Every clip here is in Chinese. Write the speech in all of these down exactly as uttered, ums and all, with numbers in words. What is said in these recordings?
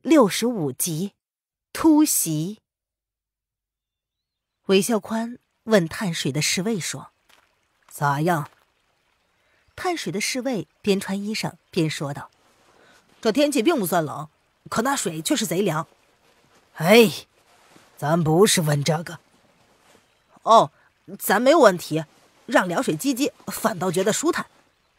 六十五集，突袭。韦孝宽问探水的侍卫说：“咋样？”探水的侍卫边穿衣裳边说道：“这天气并不算冷，可那水却是贼凉。” 哎，咱不是问这个。 哦，咱没有问题，让凉水积积，反倒觉得舒坦。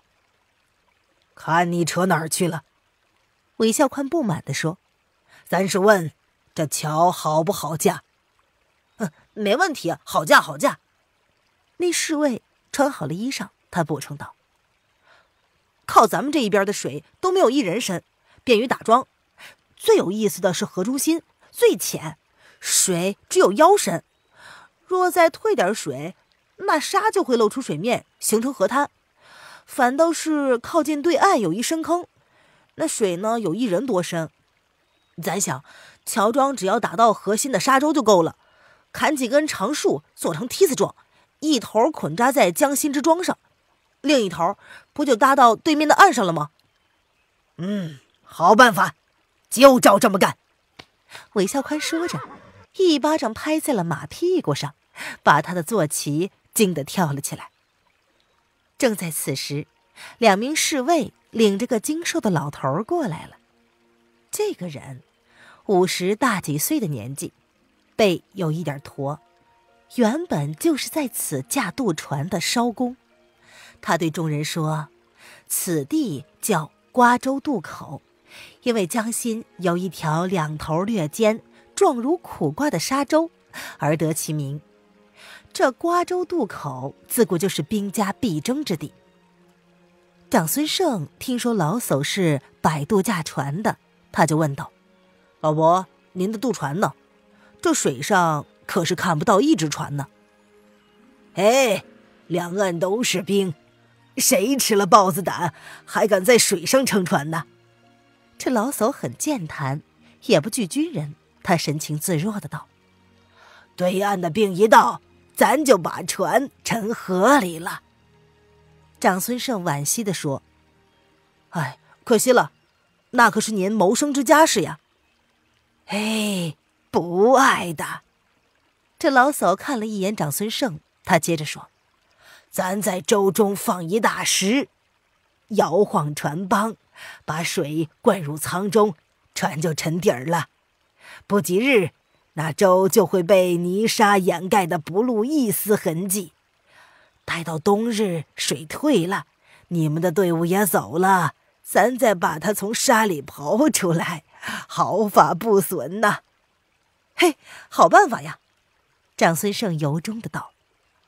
看你扯哪儿去了？ 韦孝宽不满地说：“ 咱是问这桥好不好架？”“ 嗯，没问题，好架好架。”那侍卫穿好了衣裳，他补充道：“靠咱们这一边的水都没有一人深，便于打桩。最有意思的是河中心最浅，水只有腰深。若再退点水，那沙就会露出水面，形成河滩。反倒是靠近对岸有一深坑，那水呢有一人多深。咱想，桥桩只要打到河心的沙洲就够了，砍几根长树做成梯子状，一头捆扎在江心之桩上，另一头不就搭到对面的岸上了吗？”“ 嗯，好办法，就照这么干。” 韦孝宽说着，一巴掌拍在了马屁股上，把他的坐骑惊得跳了起来。正在此时，两名侍卫领着个精瘦的老头过来了。这个人五十大几岁的年纪，背有一点驼，原本就是在此架渡船的艄公。他对众人说：“此地叫瓜洲渡口，因为江心有一条两头略尖、状如苦瓜的沙洲，而得其名。这瓜洲渡口自古就是兵家必争之地。”长孙晟听说老叟是摆渡驾船的，他就问道：“老伯，您的渡船呢？这水上可是看不到一只船呢。”“ 哎，两岸都是兵，谁吃了豹子胆，还敢在水上乘船呢？” 这老叟很健谈，也不惧军人，他神情自若的道：“ 对岸的兵一到，咱就把船沉河里了。” 长孙晟惋惜地说：“哎，可惜了，那可是您谋生之家事呀。”“ 哎，不爱的。” 这老叟看了一眼长孙晟，他接着说：“ 咱在舟中放一大石，摇晃船帮，把水灌入舱中，船就沉底儿了。不几日，那舟就会被泥沙掩盖的不露一丝痕迹。待到冬日水退了，你们的队伍也走了，咱再把它从沙里刨出来，毫发不损呐。”“ 嘿，好办法呀！”长孙晟由衷的道。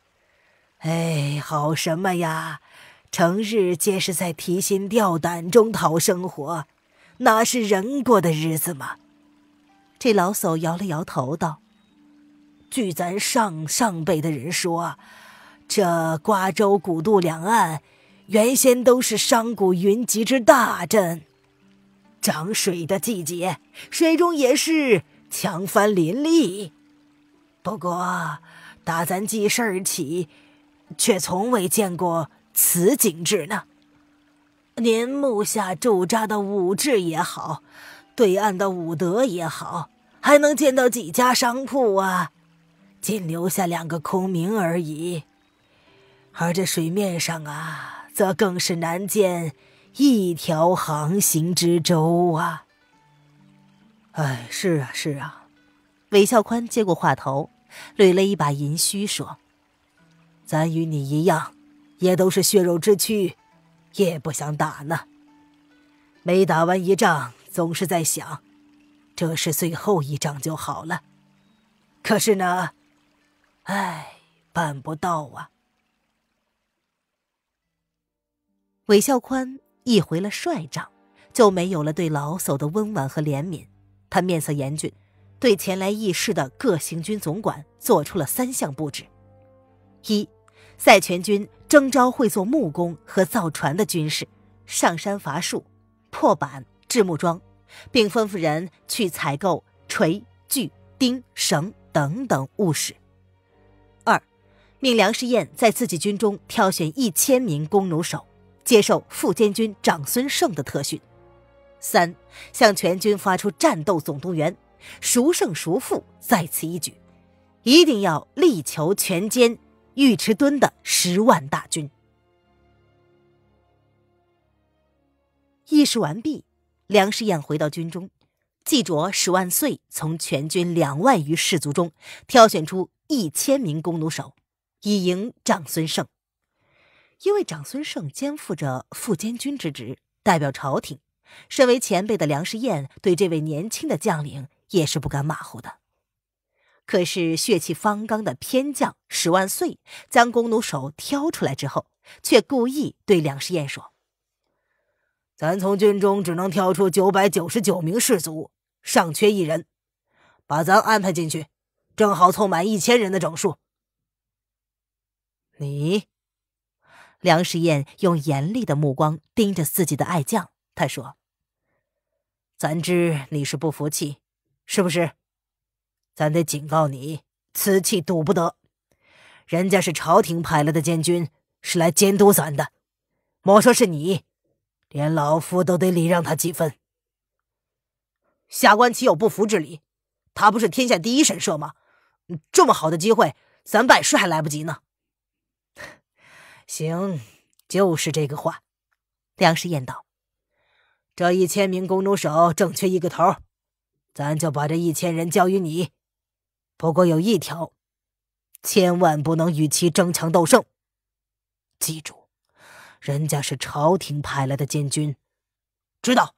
“哎，好什么呀？成日皆是在提心吊胆中讨生活，哪是人过的日子嘛？” 这老叟摇了摇头道：“ 据咱上上辈的人说，这瓜州古渡两岸原先都是商贾云集之大镇，涨水的季节，水中也是强帆林立。不过打咱记事儿起，却从未见过此景致呢。您目下驻扎的武志也好，对岸的武德也好，还能见到几家商铺啊？仅留下两个空名而已。而这水面上啊，则更是难见一条航行之舟啊。”“ 哎，是啊是啊。”韦孝宽接过话头，捋了一把银须说：“ 咱与你一样，也都是血肉之躯，也不想打呢。每打完一仗，总是在想，这是最后一仗就好了。可是呢，哎，办不到啊。” 韦孝宽一回了帅帐，就没有了对老叟的温婉和怜悯。他面色严峻，对前来议事的各行军总管做出了三项布置：一、赛全军征召会做木工和造船的军士，上山伐树、破板、制木桩，并吩咐人去采购锤、锯、钉、绳等等物事。二、命梁士彦在自己军中挑选一千名弓弩手，接受副监军长孙晟的特训。 三，向全军发出战斗总动员，孰胜孰负在此一举，一定要力求全歼尉迟敦的十万大军。议事完毕，梁师彦回到军中，记着史万岁从全军两万余士卒中挑选出一千名弓弩手，以迎长孙晟。因为长孙晟肩负着副监军之职，代表朝廷，身为前辈的梁师彦对这位年轻的将领也是不敢马虎的。可是血气方刚的偏将史万岁将弓弩手挑出来之后，却故意对梁师彦说： 咱从军中只能挑出九百九十九名士卒，尚缺一人，把咱安排进去，正好凑满一千人的整数。 你？梁师彦用严厉的目光盯着自己的爱将，他说：咱知你是不服气，是不是？咱得警告你，此气赌不得。人家是朝廷派来的监军，是来监督咱的，莫说是你，连老夫都得礼让他几分。下官岂有不服之理？他不是天下第一神射吗？这么好的机会，咱拜师还来不及呢。行，就是这个话。梁师彦道：这一千名弓弩手正缺一个头，咱就把这一千人交于你。不过有一条，千万不能与其争强斗胜。记住，人家是朝廷派来的监军。知道。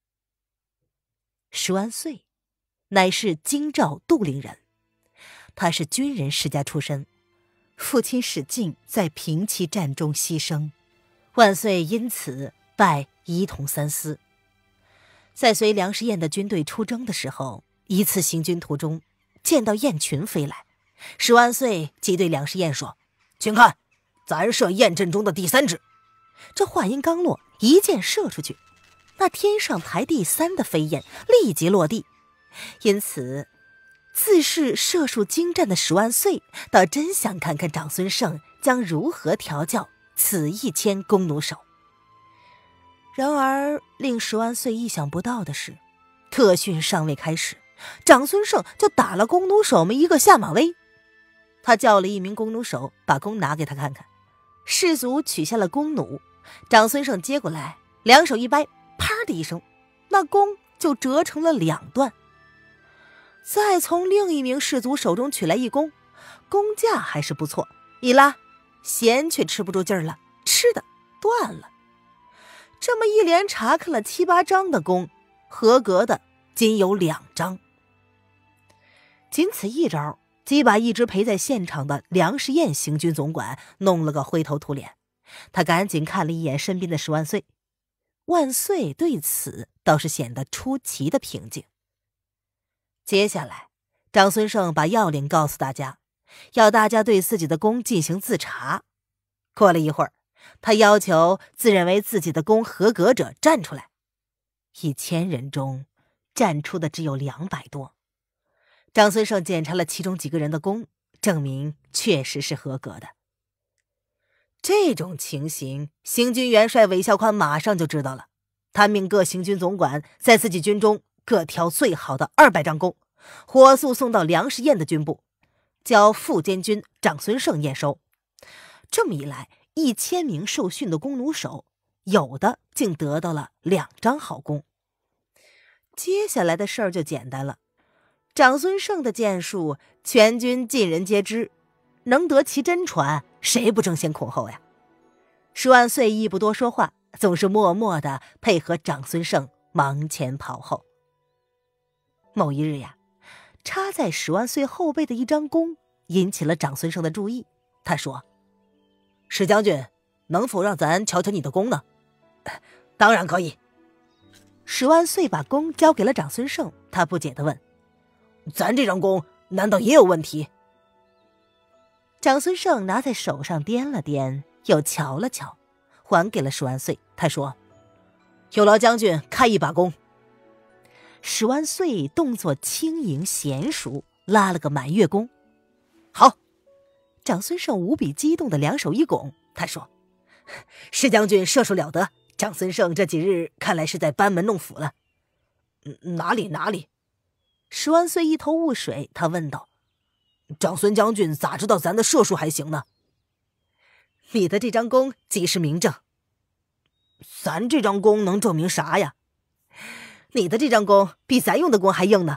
史万岁乃是京兆杜陵人，他是军人世家出身，父亲史进在平齐战中牺牲，万岁因此拜仪同三司。在随梁师彦的军队出征的时候，一次行军途中见到雁群飞来，史万岁即对梁师彦说：请看，咱射雁阵中的第三只。这话音刚落，一箭射出去，那天上排第三的飞燕立即落地。因此自是射术精湛的史万岁倒真想看看长孙晟将如何调教此一千弓弩手。然而令史万岁意想不到的是，特训尚未开始，长孙晟就打了弓弩手们一个下马威。他叫了一名弓弩手把弓拿给他看看，士卒取下了弓弩，长孙晟接过来，两手一掰，啪的一声，那弓就折成了两段。再从另一名士卒手中取来一弓，弓架还是不错，一拉，弦却吃不住劲儿了，吃的断了。这么一连查看了七八张的弓，合格的仅有两张。仅此一招，即把一直陪在现场的梁师彦行军总管弄了个灰头土脸。他赶紧看了一眼身边的史万岁，万岁对此倒是显得出奇的平静。接下来长孙晟把要领告诉大家，要大家对自己的弓进行自查。过了一会儿，他要求自认为自己的弓合格者站出来。一千人中站出的只有两百多。长孙晟检查了其中几个人的弓，证明确实是合格的。这种情形，行军元帅韦孝宽马上就知道了。他命各行军总管在自己军中各挑最好的二百张弓，火速送到梁师彦的军部，交副监军长孙晟验收。这么一来，一千名受训的弓弩手，有的竟得到了两张好弓。接下来的事儿就简单了，长孙晟的箭术，全军尽人皆知，能得其真传，谁不争先恐后呀？史万岁亦不多说话，总是默默地配合长孙晟忙前跑后。某一日呀，插在史万岁后背的一张弓引起了长孙晟的注意。他说：史将军，能否让咱瞧瞧你的弓呢？当然可以。史万岁把弓交给了长孙晟，他不解地问：咱这张弓难道也有问题？长孙晟拿在手上掂了掂，又瞧了瞧，还给了史万岁。他说：有劳将军开一把弓。史万岁动作轻盈娴熟，拉了个满月弓。好。长孙晟无比激动的两手一拱，他说：史将军射术了得， 长孙晟这几日看来是在班门弄斧了。嗯，哪里哪里？ 十万岁一头雾水，他问道：“ 长孙将军咋知道咱的射术还行呢？” 你的这张弓即是明证。 咱这张弓能证明啥呀？ 你的这张弓比咱用的弓还硬呢。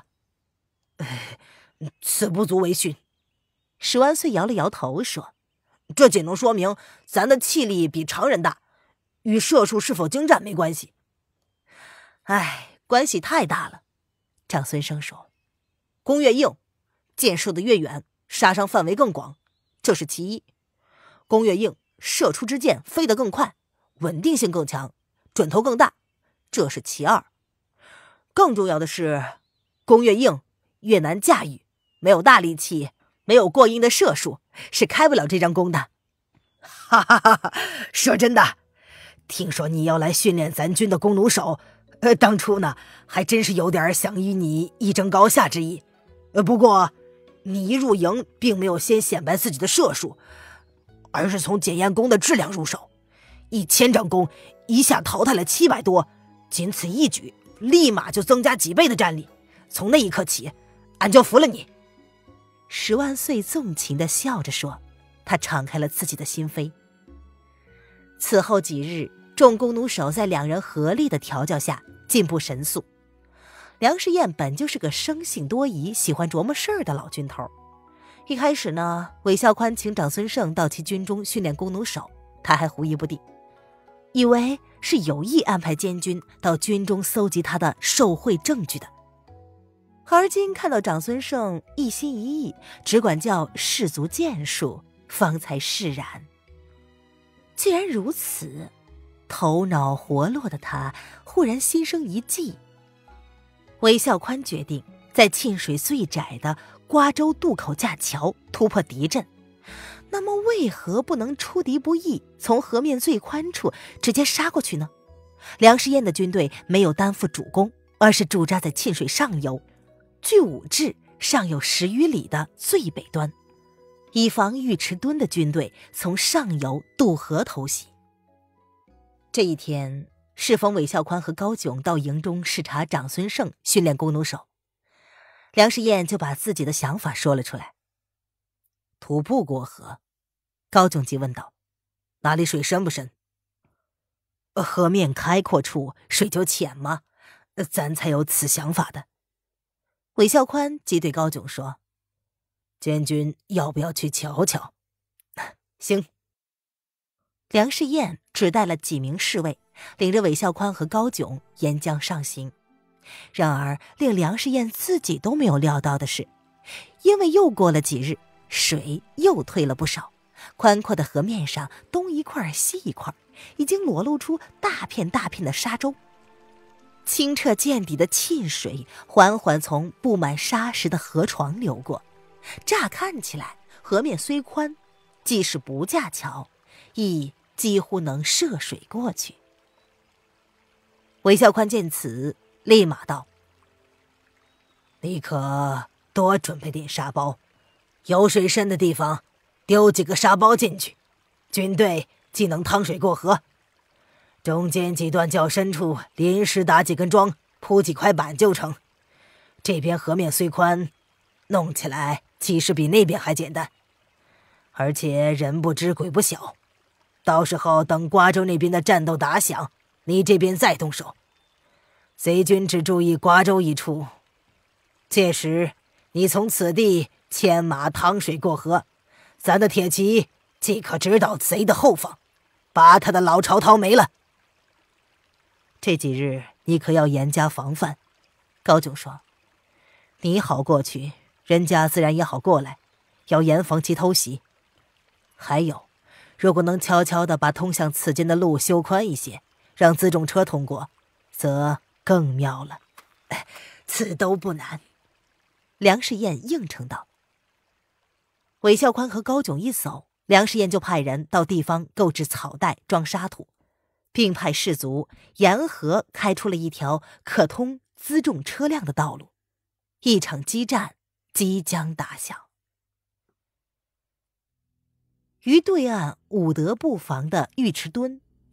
此不足为训。 十万岁摇了摇头说：“ 这仅能说明咱的气力比常人大，与射术是否精湛没关系。” 哎，关系太大了。长孙晟说：“弓越硬，箭射得越远，杀伤范围更广，这是其一；弓越硬，射出之箭飞得更快，稳定性更强，准头更大，这是其二。更重要的是，弓越硬，越难驾驭，没有大力气，没有过硬的射术，是开不了这张弓的。” 哈哈哈哈！说真的，听说你要来训练咱军的弓弩手，呃，当初呢，还真是有点想与你一争高下之意。呃，不过你一入营，并没有先显摆自己的射术，而是从检验弓的质量入手。一千张弓一下淘汰了七百多，仅此一举，立马就增加几倍的战力。从那一刻起，俺就服了你。 十万岁纵情地笑着说，他敞开了自己的心扉。此后几日，众弓弩手在两人合力的调教下进步神速。梁士彦本就是个生性多疑、喜欢琢磨事儿的老军头。一开始呢，韦孝宽请长孙晟到其军中训练弓弩手，他还狐疑不定，以为是有意安排监军到军中搜集他的受贿证据的。而今看到长孙晟一心一意，只管教士卒剑术，方才释然。既然如此，头脑活络的他忽然心生一计。韦孝宽决定在沁水最窄的瓜州渡口架桥突破敌阵，那么为何不能出敌不意，从河面最宽处直接杀过去呢？梁士彦的军队没有担负主攻，而是驻扎在沁水上游，距武陟尚有十余里的最北端，以防尉迟敦的军队从上游渡河偷袭。这一天，适逢韦孝宽和高炯到营中视察长孙晟训练弓弩手，梁士彦就把自己的想法说了出来。徒步过河，高炯急问道：“哪里水深不深？”“河面开阔处水就浅吗？咱才有此想法的。”韦孝宽即对高炯说：“监军要不要去瞧瞧？”“行。”梁士彦只带了几名侍卫，领着韦孝宽和高炯沿江上行。然而令梁士彦自己都没有料到的是，因为又过了几日，水又退了不少，宽阔的河面上东一块西一块，已经裸露出大片大片的沙洲。清澈见底的沁水缓缓从布满沙石的河床流过，乍看起来河面虽宽，即使不架桥，亦几乎能涉水过去。韦孝宽见此，立马道：“你可多准备点沙包，有水深的地方丢几个沙包进去，军队既能趟水过河。中间几段较深处临时打几根桩，铺几块板就成。这边河面虽宽，弄起来其实比那边还简单，而且人不知鬼不晓。到时候等瓜州那边的战斗打响，你这边再动手。贼军只注意瓜州一处，届时你从此地牵马趟水过河，咱的铁骑即可直捣贼的后方，把他的老巢掏没了。这几日你可要严加防范。”高炯说：“你好过去，人家自然也好过来，要严防其偷袭。还有，如果能悄悄地把通向此间的路修宽一些，让辎重车通过，则更妙了。”“此都不难。”梁士彦应承道。韦孝宽和高炯一走，梁士彦就派人到地方购置草袋装沙土，并派士卒沿河开出了一条可通辎重车辆的道路。一场激战即将打响。于对岸武德布防的尉迟敦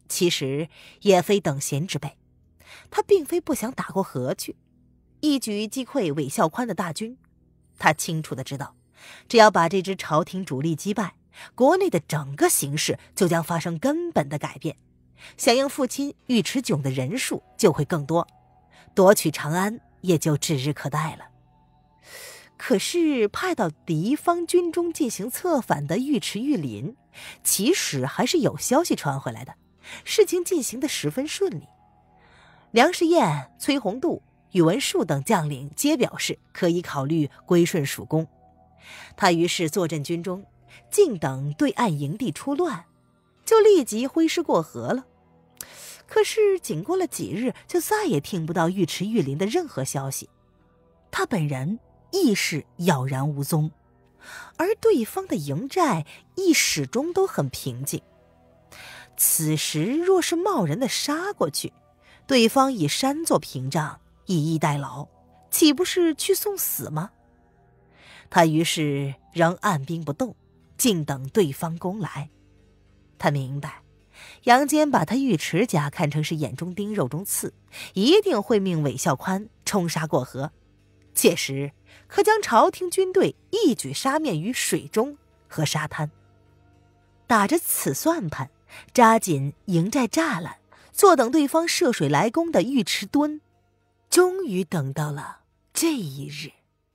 其实也非等闲之辈，他并非不想打过河去，一举击溃韦孝宽的大军。他清楚地知道，只要把这支朝廷主力击败，国内的整个形势就将发生根本的改变，响应父亲尉迟迥的人数就会更多，夺取长安也就指日可待了。可是派到敌方军中进行策反的尉迟玉林，其实还是有消息传回来的，事情进行得十分顺利。梁士彦、崔洪度、宇文述等将领皆表示可以考虑归顺蜀公。他于是坐镇军中，静等对岸营地出乱，就立即挥师过河了。可是仅过了几日，就再也听不到尉迟玉林的任何消息，他本人亦是杳然无踪，而对方的营寨亦始终都很平静。此时若是贸然的杀过去，对方以山作屏障，以逸待劳，岂不是去送死吗？他于是仍按兵不动，静等对方攻来。他明白杨坚把他尉迟家看成是眼中钉肉中刺，一定会命韦孝宽冲杀过河，届时可将朝廷军队一举杀灭于水中和沙滩。打着此算盘，扎紧营寨栅栏，坐等对方涉水来攻的尉迟敦，终于等到了这一日。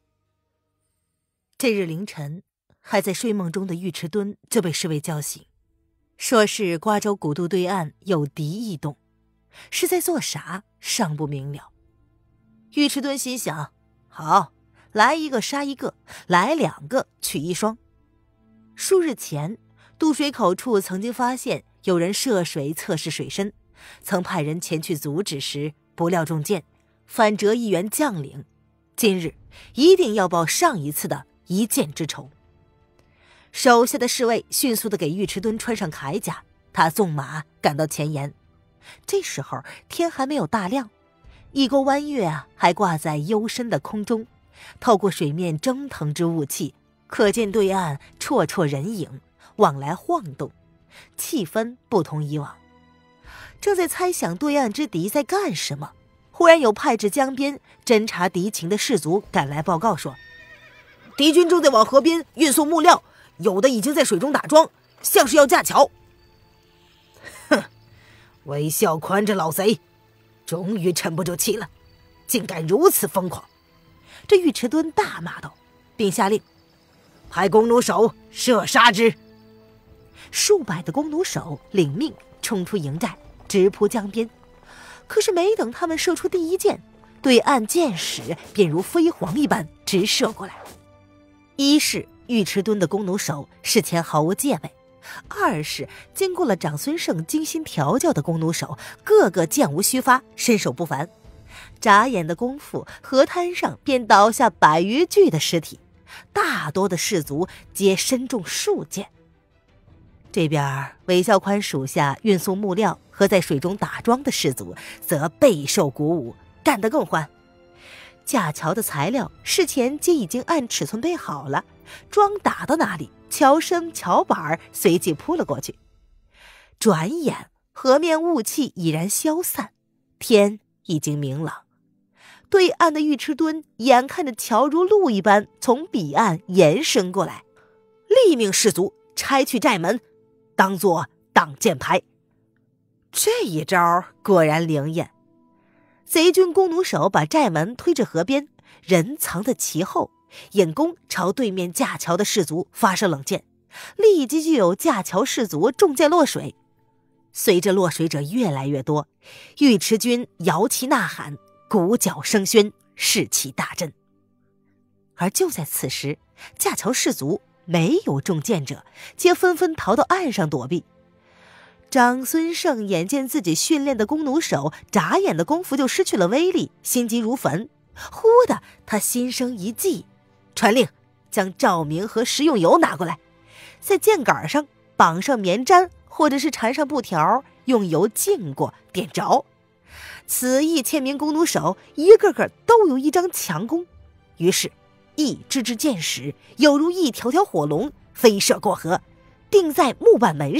这日凌晨，还在睡梦中的尉迟敦就被侍卫叫醒，说是瓜州古渡对岸有敌异动，是在做啥尚不明了。尉迟敦心想，好，来一个杀一个，来两个取一双。数日前，渡水口处曾经发现有人涉水测试水深，曾派人前去阻止时，不料中箭，反折一员将领。今日一定要报上一次的一箭之仇。手下的侍卫迅速地给尉迟敦穿上铠甲，他纵马赶到前沿。这时候天还没有大亮，一钩弯月啊，还挂在幽深的空中，透过水面蒸腾之雾气，可见对岸绰绰人影往来晃动，气氛不同以往。正在猜想对岸之敌在干什么，忽然有派至江边侦察敌情的士卒赶来报告说，敌军正在往河边运送木料，有的已经在水中打桩，像是要架桥。 哼，韦孝宽这老贼终于沉不住气了，竟敢如此疯狂。 这尉迟敦大骂道，并下令派弓弩手射杀之。 数百的弓弩手领命冲出营寨，直扑江边。可是没等他们射出第一箭，对岸箭矢便如飞蝗一般直射过来。一是尉迟敦的弓弩手事前毫无戒备，二是经过了长孙晟精心调教的弓弩手，个个箭无虚发，身手不凡。眨眼的功夫，河滩上便倒下百余具的尸体，大多的士卒皆身中数箭。这边韦孝宽属下运送木料和在水中打桩的士卒则备受鼓舞，干得更欢。架桥的材料事前皆已经按尺寸备好了，桩打到哪里，桥身桥板随即铺了过去。转眼河面雾气已然消散，天已经明朗。对岸的尉迟敦眼看着桥如路一般从彼岸延伸过来，立命士卒拆去寨门，当作挡箭牌。这一招果然灵验，贼军弓弩手把寨门推至河边，人藏在其后，引弓朝对面架桥的士卒发射冷箭，立即就有架桥士卒中箭落水。随着落水者越来越多，尉迟军摇旗呐喊，鼓角声喧，士气大振。而就在此时，架桥士卒没有中箭者，皆纷纷逃到岸上躲避。长孙晟眼见自己训练的弓弩手眨眼的功夫就失去了威力，心急如焚。忽的他心生一计，传令将照明和食用油拿过来，在箭杆上绑上棉毡，或者是缠上布条，用油浸过点着。此一千名弓弩手一个个都有一张强弓，于是一支支箭矢有如一条条火龙飞射过河，定在木板门上，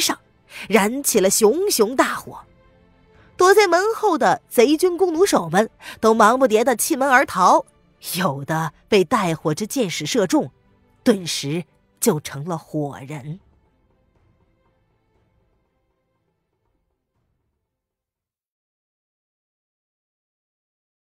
燃起了熊熊大火。躲在门后的贼军弓弩手们都忙不迭地弃门而逃，有的被带火之箭矢射中，顿时就成了火人。